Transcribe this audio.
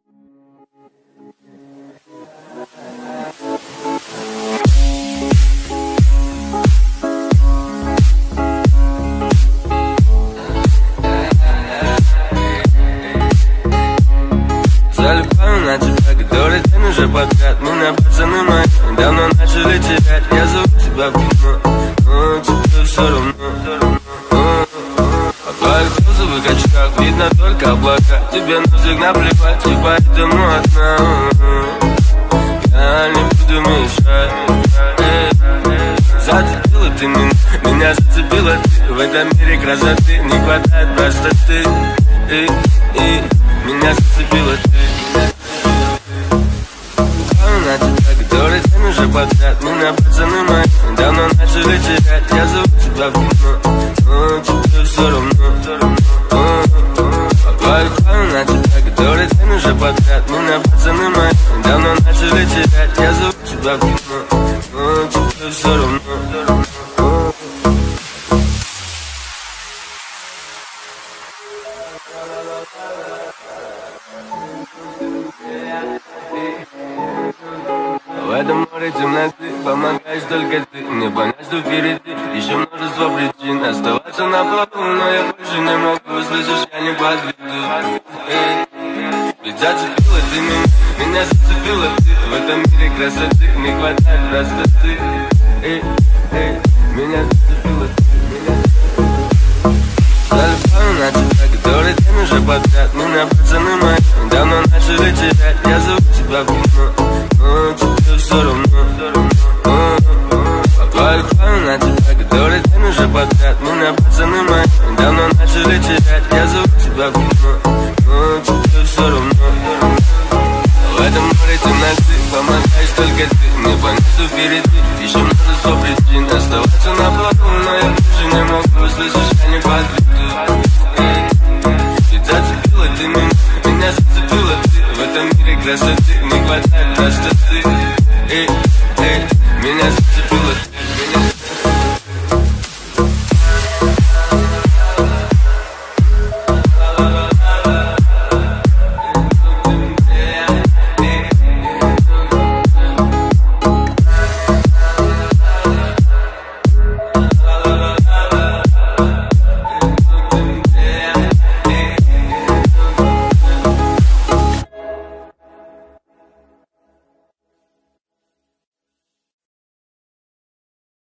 Залипаю на тебя, который день уже подряд. Меня пацаны мои давно начали терять. Я зову тебя в кино, тебе все равно. По твоих розовых очках видно только облака. Тебе нафиг наплевать, и поэтому одна. Я не буду мешать. Зацепила ты меня зацепила ты. В этом мире красоты не хватает простоты. Меня зацепила ты. На тебя, который день уже подряд. Меня пацаны мои давно начали терять. Я зову тебя в кино, тебе все равно. Поплаваю на тебя, который день уже подряд. Меня пацаны мои давно начали терять. Я зову тебя в кино, тебе все равно. В этом море темноты помогаешь только ты. Мне понять, что впереди еще множество причин оставаться на плаву, но я больше не могу. Слышишь, я не подведу. Ведь зацепила ты меня зацепила ты. В этом мире красоты не хватает простоты. Меня зацепила ты. Залипаю на тебя, который день уже подряд. Меня пацаны мои давно начали терять. Я зову тебя в кино, тебе все равно. Поплаваю на тебя, который день уже подряд. Меня пацаны мои давно начали терять. Я зову тебя в кино.